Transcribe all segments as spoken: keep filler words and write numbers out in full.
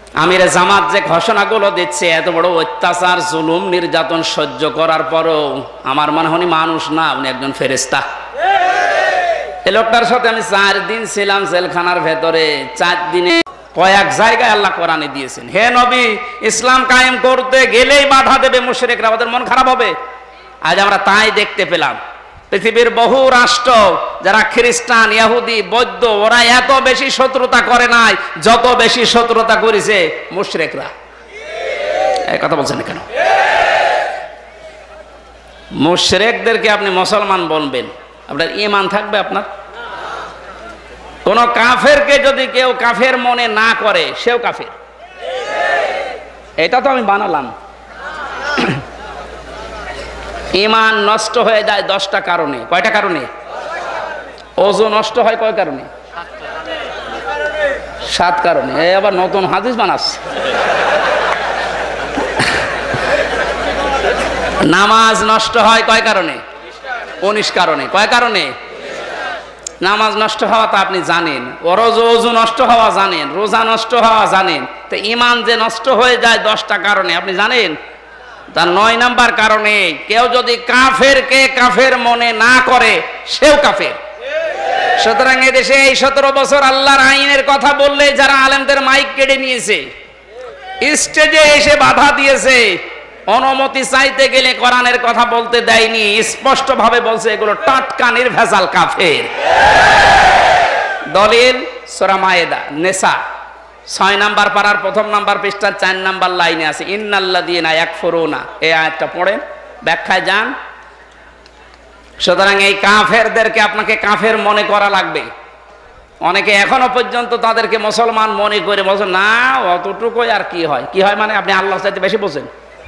আমিরে জামাত যে ঘোষণাগুলো দিচ্ছে, এত বড় অত্যাচার জুলুম নির্যাতন সহ্য করার পরও আমার মনে হয় মানুষ না, উনি একজন ফেরেশতা। এই লোকটার সাথে আমি চার দিন ছিলাম জেলখানার ভেতরে। চার দিনে কয়েক জায়গায় আল্লাহ কোরআনে দিয়েছেন, হে নবী, ইসলাম কায়েম করতে গেলেই বাধা দেবে মুশরিকরা, ওদের মন খারাপ হবে। আজ আমরা তাই দেখতে পেলাম। পৃথিবীর বহু রাষ্ট্র যারা খ্রিস্টান, ইহুদি, বৌদ্ধ, ওরা এত বেশি শত্রুতা করে নাই যত বেশি শত্রুতা করেছে মুশরিকরা। এই কথা বলছেন কেন? মুশরিকদেরকে আপনি মুসলমান বলবেন, আপনার ঈমান থাকবে? আপনার কোন কাফেরকে যদি কেউ কাফের মনে না করে, সেও কাফের। এটা তো আমি বানালাম। ঈমান নষ্ট হয়ে যায় দশটা কারণে। কয়টা কারণে? ওযু নষ্ট হয় কয় কারণে? সাত কারণে। এই আবার নতুন হাদিস বানাচ্ছে। নামাজ নষ্ট হয় কয় কারণে? উনিশ কারণে। কয় কারণে? নামাজ নষ্ট হওয়া তো আপনি জানেন, ওযু নষ্ট হওয়া জানেন, রোজা নষ্ট হওয়া জানেন, তো ঈমান যে নষ্ট হয়ে যায় দশটা কারণে আপনি জানেন। তার নয় নাম্বার কারণে, কেউ যদি কাফেরকে কাফের মনে না করে, সেও কাফের। সুতরাং এদেশে এই সতেরো বছর আল্লাহর আইনের কথা বললে যারা আলেমদের মাইক কেড়ে নিয়েছে, স্টেজে এসে বাধা দিয়েছে, অনুমতি চাইতে গেলে কোরআনের কথা বলতে দেয়নি, স্পষ্ট ভাবে বলছে এগুলো টাটকা নির্ভেজাল কাফের। দলিল সূরা মায়েদা নেসা ছয় নাম্বার পারার প্রথম নাম্বার পৃষ্ঠার চার নাম্বার লাইনে আছে, ইন্নাল্লাযীনা ইয়াকফুরুনা। এই আয়াতটা পড়েন, ব্যাখ্যায় যান। সুতরাং এই কাফেরদেরকে আপনাকে কাফের মনে করা লাগবে। অনেকে এখনো পর্যন্ত তাদেরকে মুসলমান মনে করে বলছে, না অতটুকুই আর কি হয়। কি হয় মানে? আপনি আল্লাহর চাইতে বেশি বোঝেন।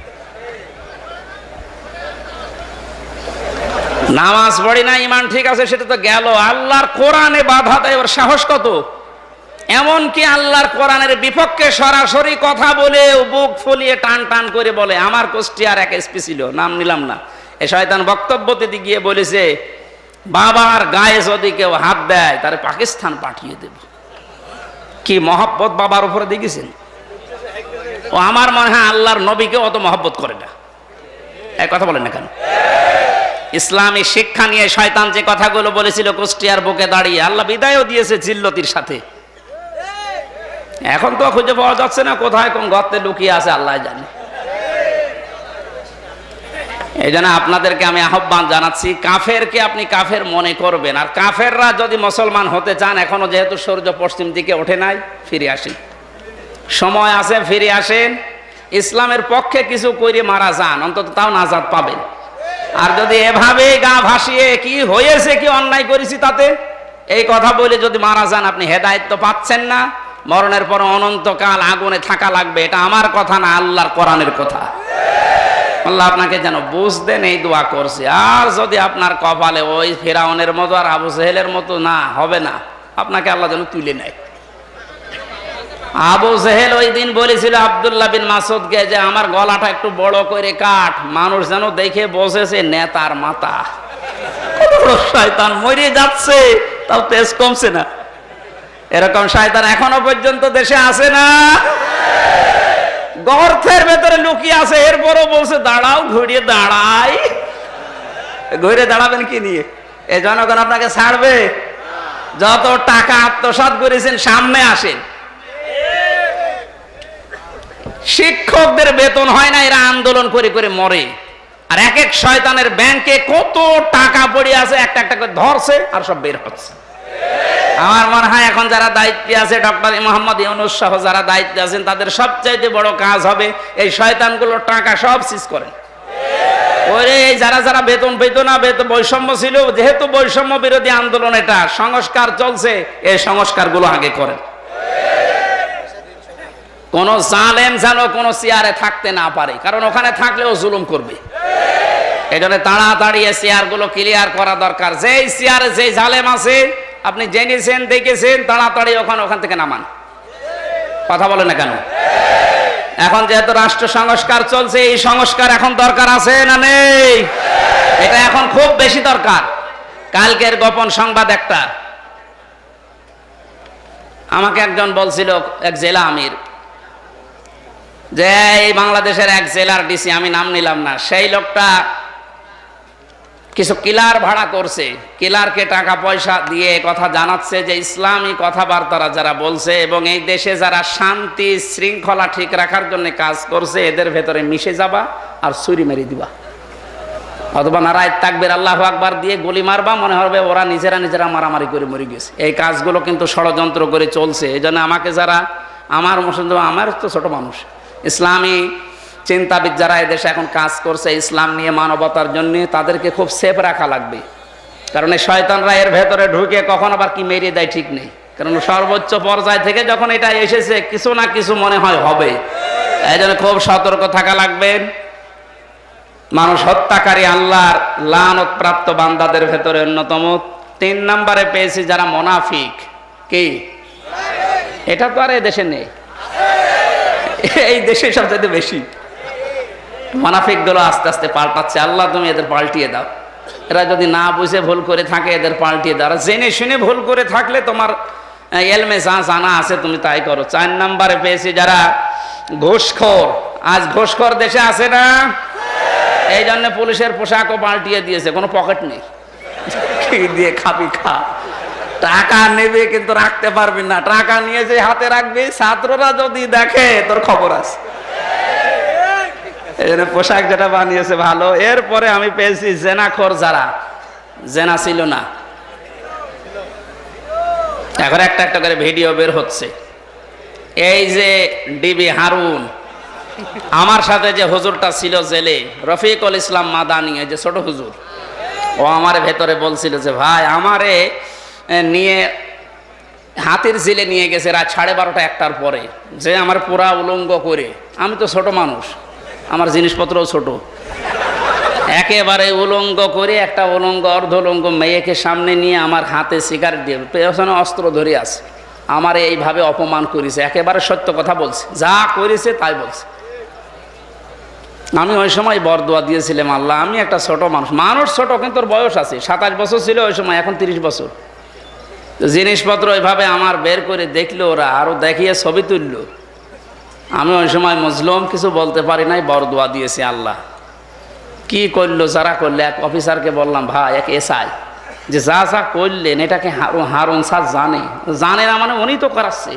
নামাজ পড়ি না, ঈমান ঠিক আছে, সেটা তো গেল। আল্লাহর কোরআনে বাধা দেয়, ওর সাহস কত! এমনকি আল্লাহর কোরআনের বিপক্ষে সরাসরি কথা বলে বুক ফুলিয়ে টান টান করে বলে। আমার কুষ্টিয়ার এক এসপি ছিল, নাম নিলাম না, এ শয়তান বক্তব্যতে গিয়ে বলেছে, বাবার গায়ে যদি কেউ হাত দেয় তারে পাকিস্তান পাঠিয়ে দেব। কি মহব্বত বাবার উপরে দেখেছেন? ও আমার মনে হয় আল্লাহর নবীকে অত মহব্বত করে না। এই কথা বলেন না কেন? ইসলামী শিক্ষা নিয়ে শয়তান যে কথাগুলো বলেছিল কুষ্টিয়ার বুকে দাঁড়িয়ে, আল্লাহ বিদায়ও দিয়েছে জিল্লতির সাথে। এখন তো খুঁজে পাওয়া যাচ্ছে না, কোথায় কোন গর্তে লুকিয়ে আছে আল্লাহ জানে। এই জন্য আপনাদেরকে আমি আহ্বান জানাচ্ছি, কাফেরকে আপনি কাফের মনে করবেন। আর কাফেররা যদি মুসলমান হতে চান, এখনো যেহেতু সূর্য পশ্চিম দিকে ওঠে নাই, ফিরে আসেন, সময় আছে, ফিরে আসেন। ইসলামের পক্ষে কিছু করে মারা যান, অন্তত তাও নাজাত পাবেন। আর যদি এভাবে গা ভাসিয়ে কি হয়েছে, কি অন্যায় করেছি তাতে এই কথা বলে যদি মারা যান, আপনি হেদায়েত তো পাচ্ছেন না। মরণের পর অনন্তকাল আগুনে থাকা লাগবে। এটা আমার কথা না, আল্লাহর কোরআনের কথা। আল্লাহ আপনাকে যেন বুঝ দেন, এই দোয়া করছে। আর যদি আপনার কপালে ওই ফিরাউনের মতো আর আবু জেহেলের মতো না, হবে না, আপনাকে আল্লাহ যেন তুলে নেয়। আবু জেহেল ওই দিন বলেছিল আব্দুল্লাহ বিন মাসউদকে যে আমার গলাটা একটু বড় করে কাট, মানুষ যেন দেখে বসেছে নেতার মাথা। শয়তান মরে যাচ্ছে, তাও তেজ কমছে না। এরকম শয়তান এখনো পর্যন্ত দেশে আছে না? গর্তের ভেতরে লুকিয়ে আছে, এরপরও বলছে দাঁড়াও, ঘুরিয়ে দাঁড়াই। ঘুরে দাঁড়াবেন কি নিয়ে? এই জনগণ আপনাকে ছাড়বে? যত টাকা আত্মসাৎ করেছেন সামনে আসেন। শিক্ষকদের বেতন হয় না, এরা আন্দোলন করে করে মরে। আর এক এক শয়তানের ব্যাংকে কত টাকা পড়ে আছে, একটা একটা করে ধরছে আর সব বের হচ্ছে। আমার মনে হয় এখন যারা দায়িত্বে আছে, ডক্টর মোহাম্মদ ইউনূস সহ যারা দায়িত্বে আছেন, তাদের সবচাইতে বড় কাজ হবে এই শয়তানগুলোর টাকা সব সিজ করেন। ওরে যারা যারা বেতন পেত না, বেতন বৈষম্য ছিল, যেহেতু বৈষম্য বিরোধী আন্দোলন, এটা সংস্কার চলছে, এই সংস্কারগুলো আগে করেন। কোন জালেম যেন কোন চেয়ারে থাকতে না পারে, কারণ ওখানে থাকলেও জুলুম করবে। এই জন্য তাড়াতাড়ি এই চেয়ারগুলো ক্লিয়ার করা দরকার। যেই চেয়ারে যেই জালেম আছে আপনি জেনেছেন, দেখেছেন, তাড়াতাড়ি ওখানে ওখান থেকে নামান। কথা বলে না কেন? এখন যেহেতু রাষ্ট্র সংস্কার চলছে, এই সংস্কার এখন দরকার আছে না নেই? এটা এখন খুব বেশি দরকার। কালকের গোপন সংবাদ একটা, আমাকে একজন বলছিল, এক জেলা আমির, যে এই বাংলাদেশের এক জেলার ডিসি, আমি নাম নিলাম না, সেই লোকটা কিছু কিলার ভাড়া করছে, কিলারকে টাকা পয়সা দিয়ে কথা জানাচ্ছে যে ইসলামী কথাবার্তারা যারা বলছে এবং এই দেশে যারা শান্তি শৃঙ্খলা ঠিক রাখার জন্য কাজ করছে এদের ভেতরে মিশে যাবা আর ছুরি মেরে দিবা, অথবা নারায় তাকবীর আল্লাহু আকবার দিয়ে গুলি মারবা, মনে হবে ওরা নিজেরা নিজেরা মারামারি করে মরে গেছে। এই কাজগুলো কিন্তু ষড়যন্ত্র করে চলছে। এই জন্য আমাকে যারা আমার মুসলিম, আমার তো ছোট মানুষ, ইসলামী চিন্তাবিদ যারা এদেশে এখন কাজ করছে ইসলাম নিয়ে মানবতার জন্য, তাদেরকে খুব সেফ রাখা লাগবে। কারণ এই শয়তানরা এর ভেতরে ঢুকে কখন আবার কি মেরে দেয় ঠিক নেই। কারণ সর্বোচ্চ পর্যায় থেকে যখন এটা এসেছে কিছু না কিছু মনে হয় হবে, এই জন্য খুব সতর্ক থাকা লাগবে। মানুষ হত্যাকারী আল্লাহর লানত প্রাপ্ত বান্দাদের ভেতরে অন্যতম। তিন নম্বরে পেয়েছি যারা মুনাফিক। কি এটা তো আর এই দেশে নেই, এই দেশে সবচেয়ে বেশি মুনাফিক গুলো আস্তে আস্তে পাল্টাচ্ছে। আল্লাহ তুমি এদের পাল্টিয়ে দাও, এরা যদি না বুঝে ভুল করে থাকে এদের পাল্টিয়ে দাও, জেনে শুনে ভুল করে থাকলে তোমার এলমে যা জানা আছে তুমি তাই করো। চার নম্বরে পেয়েছি যারা ঘুষখোর। আজ ঘুষখোর দেশে আছে না, এই জন্য পুলিশের পোশাকও পাল্টিয়ে দিয়েছে, কোনো পকেট নেই, কি দিয়ে খাবি খা, টাকা নেবে কিন্তু রাখতে পারবি না, টাকা নিয়ে যে হাতে রাখবি ছাত্ররা যদি দেখে তোর খবর আছে। এই জন্য পোশাক যেটা বানিয়েছে ভালো। এরপরে আমি পেয়েছি জেনাখোর যারা, জেনা ছিল না, এখন একটা একটা করে ভিডিও বের হচ্ছে। এই যে ডিবি হারুন, আমার সাথে যে হুজুরটা ছিল জেলে, রফিকুল ইসলাম মাদানি, এই যে ছোট হুজুর, ও আমার ভেতরে বলছিল যে ভাই আমারে নিয়ে হাতির ঝিলে নিয়ে গেছে রাত সাড়ে বারোটা একটার পরে, যে আমার পুরা উলঙ্গ করে, আমি তো ছোট মানুষ, আমার জিনিসপত্রও ছোট, একেবারে উলঙ্গ করে একটা উলঙ্গ অর্ধ উলঙ্গ মেয়েকে সামনে নিয়ে আমার হাতে সিগারেট দিয়ে পেছনে অস্ত্র ধরে আছে, আমার এইভাবে অপমান করেছে। একেবারে সত্য কথা বলছে, যা করেছে তাই বলছে। আমি ওই সময় বরদোয়া দিয়েছিলাম, আল্লাহ আমি একটা ছোট মানুষ, মানুষ ছোট কিন্তু ওর বয়স আছে, সাতাশ বছর ছিল ওই সময়, এখন তিরিশ বছর। জিনিসপত্র ওইভাবে আমার বের করে দেখলো ওরা, আরও দেখিয়ে ছবি তুললো। আমি ওই সময় মজলুম, কিছু বলতে পারি নাই, বরদোয়া দিয়েছি। আল্লাহ কি করলো যারা করলে, এক অফিসারকে বললাম ভাই, এক এসআই, যে যা যা করলেন এটাকে হারুন স্যার জানে, জানে না মানে উনি তো করাচ্ছে।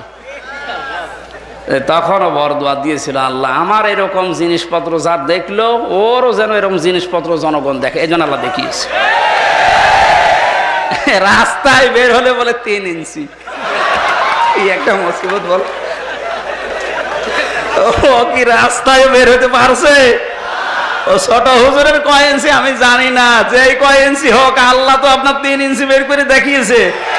তখনও বরদোয়া দিয়েছিল, আল্লাহ আমার এরকম জিনিসপত্র যা দেখলো ওরও যেন এরকম জিনিসপত্র জনগণ দেখে, এই জন্য আল্লাহ দেখিয়েছে। রাস্তায় বের হলে বলে তিন ইঞ্চি, এই একটা মুসিবত বল। ও কি রাস্তায় বের হতে পারছে? ও ছোট হুজুরের কয় ইঞ্চি আমি জানি না, যে কয় ইঞ্চি হোক আল্লাহ তো আপনার তিন ইঞ্চি বের করে দেখিয়েছে।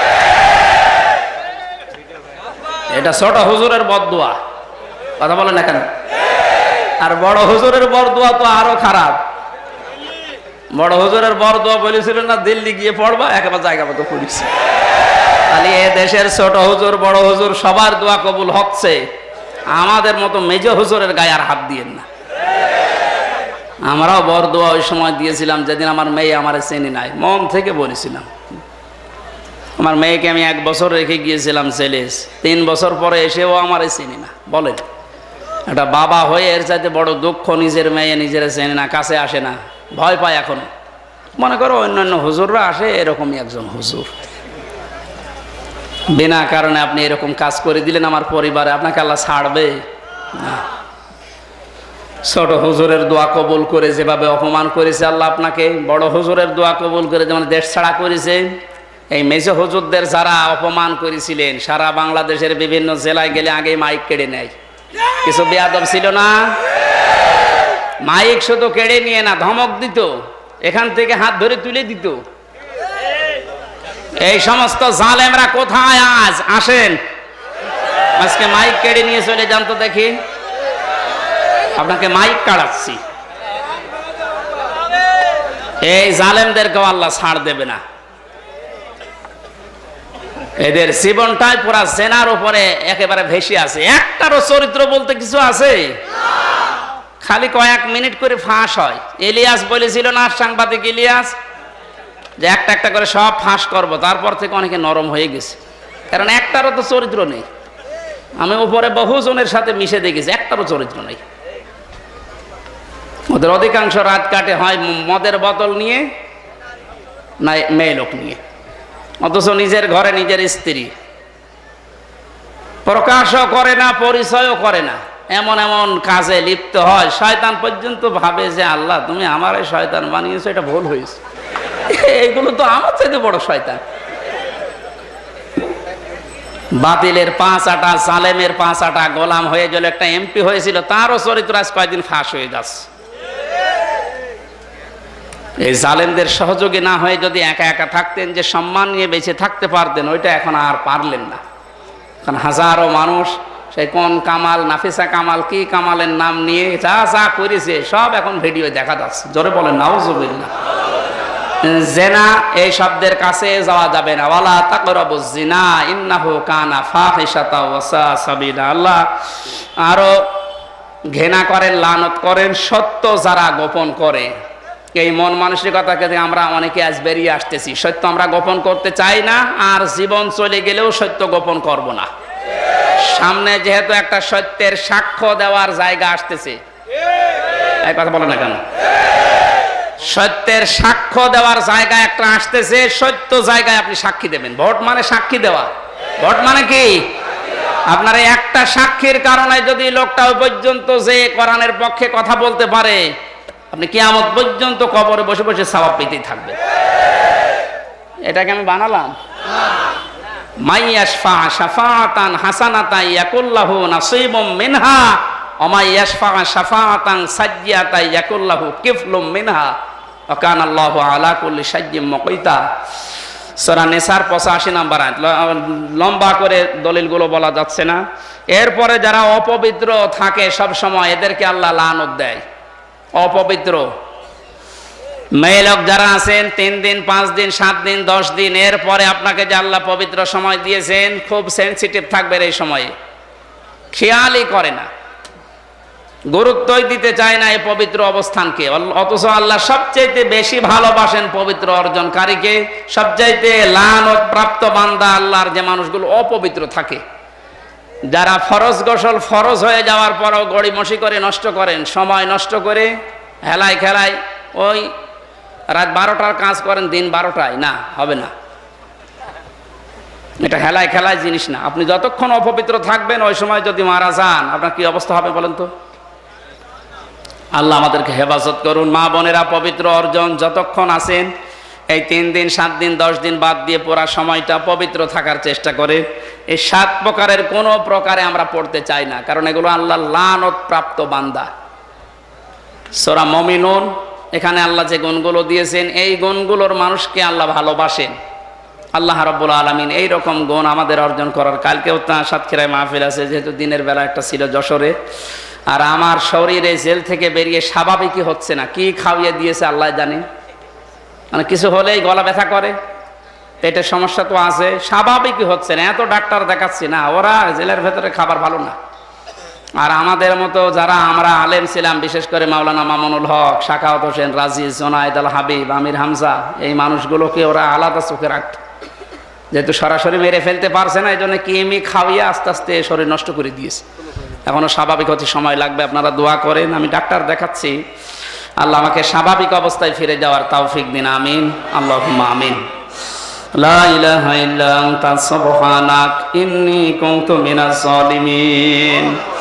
এটা ছোট হুজুরের বদদোয়া, কথা বলেন না কেন? আর বড় হুজুরের বরদোয়া তো আরো খারাপ। বড় হুজুরের বরদোয়া বলেছিলেন না দিল্লি গিয়ে পড়বা, একেবারে জায়গা মতো পড়িস। তাহলে এ দেশের ছোট হুজুর বড় হুজুর সবার দোয়া কবুল হচ্ছে, আমাদের মতো মেজ হুজুরের গায়ে আর হাত দিয়েন না। আমরাও বরদোয়া ওই সময় দিয়েছিলাম যেদিন আমার মেয়ে আমার চেনি নাই, মন থেকে বলেছিলাম। আমার মেয়েকে আমি এক বছর রেখে গিয়েছিলাম সেলেস, তিন বছর পরে এসেও আমার চেনি না। বলেন একটা বাবা হয়ে এর চাইতে বড় দুঃখ, নিজের মেয়ে নিজের চেনে না, কাছে আসে না, ভয় পায়। এখন মনে করো অন্যান্য হুজুররা আসে, এরকমই একজন হুজুর, বিনা কারণে আপনি এরকম কাজ করে দিলেন আমার পরিবারে, আপনাকে আল্লাহ ছাড়বে না। ছোট হুজুরের দোয়া কবুল করে যেভাবে অপমান করেছে আল্লাহ আপনাকে, বড় হুজুরের দোয়া কবুল করে যেমন দেশ ছাড়া করেছে। এই মেজো হুজুরদের যারা অপমান করেছিলেন, সারা বাংলাদেশের বিভিন্ন জেলায় গেলে আগে মাইক কেড়ে নেয়। কিছু বেয়াদব ছিল না, মাইক শুধু কেড়ে নিয়ে না ধমক দিত, এখান থেকে হাত ধরে তুলে দিত। এই সমস্ত জালেমরা কোথায় আজ? আসেন আজকে মাইক কেড়ে নিয়ে চলে যান তো দেখি, আপনাকে মাইক কাড়াচ্ছি। এই জালেমদেরকেও আল্লাহ ছাড় দেবে না। এদের জীবনটাই পুরা জেনার উপরে একেবারে ভেসে আছে, একটারও চরিত্র বলতে কিছু আছে? খালি কয়েক মিনিট করে ফাঁস হয়। ইলিয়াস বলেছিল না, সাংবাদিক ইলিয়াস, যে একটা একটা করে সব ফাঁস করব, তারপর থেকে অনেকে নরম হয়ে গেছে, কারণ একটারও তো চরিত্র নেই। আমি উপরে বহুজনের সাথে মিশে দেখেছি, একটারও চরিত্র নেই। ওদের অধিকাংশ রাত কাটে হয় মদের বোতল নিয়ে না মেয়ে লোক নিয়ে, অথচ নিজের ঘরে নিজের স্ত্রী প্রকাশও করে না, পরিচয়ও করে না, এমন এমন কাজে লিপ্ত হয়। শয়তান পর্যন্ত ভাবে যে আল্লাহ তুমি আমার এই শয়তান বানিয়েছো, এটা ভুল হয়েছে, এইগুলো তো আমার চাইতে বড় শয়তান। বাতিলের পাঁচ আটা, জালেমের পাঁচ আটা গোলাম হয়ে গেল, একটা এমপি হয়েছিল, তারও চরিত্র আজ কয়েকদিন ফাঁস হয়ে যাচ্ছে। এই জালেমদের সহযোগী না হয়ে যদি একা একা থাকতেন, যে সম্মান নিয়ে বেঁচে থাকতে পারতেন, ওইটা এখন আর পারলেন না। কারণ হাজারো মানুষ সেই কোন কামাল, নাফিসা কামাল, কি কামালের নাম নিয়ে যা যা করেছে সব এখন ভিডিও দেখা যাচ্ছে। জোরে বলেন নাউজুবিল্লাহ। জেনা এই শব্দের কাছে যাওয়া যাবে না, ওয়ালা তাকরাবুজ জিনা ইন্নাহু কানা ফাহিশাতা ওয়া সা সাবিলা। আল্লাহ আরো ঘৃণা করেন, লানত করেন সত্য যারা গোপন করে। এই মন মানসিকতা থেকে আমরা অনেকে আজ বেরিয়ে আসতেছি। সত্য আমরা গোপন করতে চাই না, আর জীবন চলে গেলেও সত্য গোপন করব না। সামনে যেহেতু একটা সত্যের সাক্ষ্য দেওয়ার জায়গা আসতেছে, এই কথা বলে না কেন? সত্যের সাক্ষ্য দেওয়ার জায়গা একটা আসতেছে, সত্য জায়গায় আপনি সাক্ষী দেবেন। ভোট মানে সাক্ষী দেওয়া। ভোট মানে কি? আপনার একটা সাক্ষীর কারণে যদি লোকটা ওই পর্যন্ত যে কোরআনের পক্ষে কথা বলতে পারে, আপনি কিয়ামত পর্যন্ত কবরে বসে বসে সওয়াব পেতেই থাকবেন। এটাকে আমি বানালাম? মাইয়াশফা শাফাআতান হাসানাতান ইয়াকুল্লাহু নাসীবুম মিনহা ওয়া মাইয়াশফা শাফাআতান সাজ্জিয়াতান ইয়াকুল্লাহু কিফলুম মিনহা ওয়া কানা আল্লাহু আলা কুল্লি শাইইন মুকীতা। সূরা নিসার পঁচাশি নম্বর আয়াত। লম্বা করে দলিলগুলো বলা যাচ্ছে না। এরপরে যারা অপবিত্র থাকে সব সময়, এদেরকে আল্লাহ লানত দেয়। অপবিত্র মেয়ে লোক যারা আছেন, তিন দিন, পাঁচ দিন, সাত দিন, দশ দিন, এরপরে আপনাকে যে আল্লাহ পবিত্র সময় দিয়েছেন, খুব সেন্সিটিভ থাকবেন এই সময়ে, খেয়ালই করে না, গুরুত্বই দিতে চায় না এই পবিত্র অবস্থানকে। অথচ আল্লাহ সবচাইতে বেশি ভালোবাসেন পবিত্র অর্জনকারীকে। সবচাইতে লানত প্রাপ্ত বান্দা আল্লাহর যে মানুষগুলো অপবিত্র থাকে, যারা ফরজ গোসল ফরজ হয়ে যাওয়ার পরও গড়িমসি করে নষ্ট করেন, সময় নষ্ট করে হেলায় খেলায় ওই রাত বারোটার কাজ করেন দিন বারোটায়, না হবে না, এটা হেলায় খেলায় জিনিস না। আপনি যতক্ষণ অপবিত্র থাকবেন, ওই সময় যদি মারা যান আপনার কি অবস্থা হবে বলেন তো? আল্লাহ আমাদেরকে হেফাজত করুন। মা বোনেরা, পবিত্র অর্জন যতক্ষণ আছেন, এই তিন দিন, সাত দিন, দশ দিন বাদ দিয়ে পুরা সময়টা পবিত্র থাকার চেষ্টা করে। এই সাত প্রকারের কোনো প্রকারে আমরা পড়তে চাই না, কারণ এগুলো আল্লাহ লানত প্রাপ্ত বান্দা। সূরা মুমিনুন, এখানে আল্লাহ যে গুণগুলো দিয়েছেন, এই গুণগুলোর মানুষকে আল্লাহ ভালোবাসেন। আল্লাহ রাব্বুল আলামিন এই রকম গুণ আমাদের অর্জন করার। কালকেও তা সাতক্ষীরায় মাহফিল আছে, যেহেতু দিনের বেলা একটা ছিল যশোরে। আর আমার শরীরে জেল থেকে বেরিয়ে স্বাভাবিকই হচ্ছে না, কি খাওয়িয়ে দিয়েছে আল্লাহ জানে। মানে কিছু হলেই গলা ব্যথা করে, পেটের সমস্যা তো আছে, স্বাভাবিকই হচ্ছে না। এত ডাক্তার দেখাচ্ছি না, ওরা জেলের ভেতরে খাবার ভালো না। আর আমাদের মতো যারা আমরা আলেম ছিলাম, বিশেষ করে মাওলানা মামুনুল হক, সাখাওয়াত হোসেন, রাজিজ, জোনায়েদ আল হাবিব, আমির হামজা, এই মানুষগুলোকে ওরা আলাদা চোখে রাখত। যেহেতু সরাসরি মেরে ফেলতে পারছে না, এই জন্য কিমি খাওয়িয়ে আস্তে আস্তে শরীর নষ্ট করে দিয়েছে। এখনো স্বাভাবিক হতে সময় লাগবে, আপনারা দোয়া করেন। আমি ডাক্তার দেখাচ্ছি, আল্লাহ আমাকে স্বাভাবিক অবস্থায় ফিরে যাওয়ার তৌফিক দিন, আমিন, আল্লাহুম্মা আমিন। লা ইলাহা ইল্লা আনতা সুবহানাক ইন্নী কুনতু মিনাজ জালিমিন।